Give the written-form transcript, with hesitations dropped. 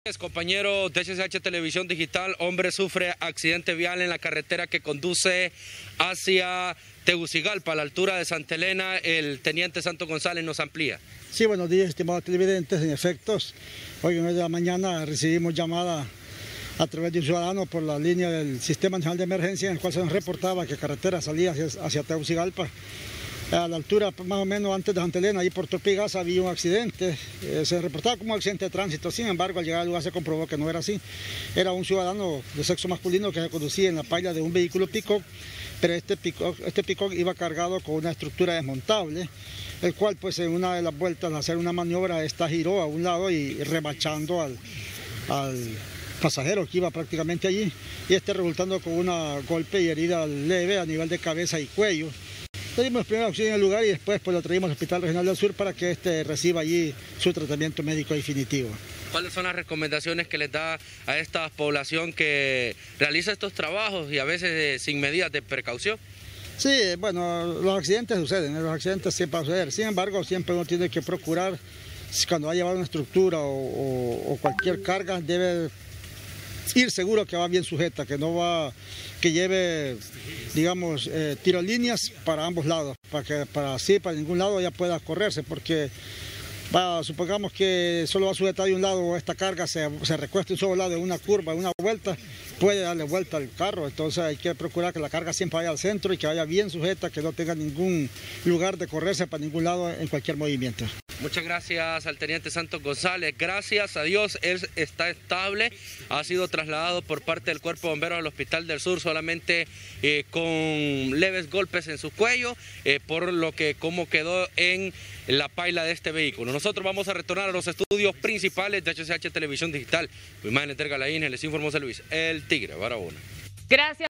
Compañero de HCH Televisión Digital, hombre sufre accidente vial en la carretera que conduce hacia Tegucigalpa, a la altura de Santa Elena. El teniente Santos González nos amplía. Sí, buenos días, estimados televidentes. En efectos, hoy en la mañana recibimos llamada a través de un ciudadano por la línea del Sistema Nacional de Emergencia, en el cual se nos reportaba que carretera salía hacia Tegucigalpa. A la altura, más o menos antes de Santa Elena, ahí por Torpigas, había un accidente. Se reportaba como un accidente de tránsito. Sin embargo, al llegar al lugar se comprobó que no era así. Era un ciudadano de sexo masculino que se conducía en la paila de un vehículo pick-up, pero este pick-up iba cargado con una estructura desmontable, el cual pues en una de las vueltas, al hacer una maniobra, giró a un lado y rebachando al pasajero que iba prácticamente allí, y resultando con un golpe y herida leve a nivel de cabeza y cuello. Le dimos primero auxilio en el lugar y después pues lo traímos al Hospital Regional del Sur para que reciba allí su tratamiento médico definitivo. ¿Cuáles son las recomendaciones que les da a esta población que realiza estos trabajos y a veces sin medidas de precaución? Sí, bueno, los accidentes suceden, los accidentes siempre van a suceder. Sin embargo, siempre uno tiene que procurar, cuando va a llevar una estructura o cualquier carga, debe ir seguro que va bien sujeta, que lleve, digamos, tirolíneas para ambos lados, para ningún lado ya pueda correrse, porque supongamos que solo va a sujetar de un lado o esta carga se recuesta un solo lado en una curva, en una vuelta, puede darle vuelta al carro. Entonces hay que procurar que la carga siempre vaya al centro y que vaya bien sujeta, que no tenga ningún lugar de correrse para ningún lado en cualquier movimiento. Muchas gracias al teniente Santos González. Gracias a Dios, él está estable. Ha sido trasladado por parte del Cuerpo de Bomberos al Hospital del Sur, solamente con leves golpes en su cuello, por lo que como quedó en la paila de este vehículo. Nosotros vamos a retornar a los estudios principales de HCH Televisión Digital. Imágenes de Galaín, les informó José Luis, el Tigre Barahona. Gracias.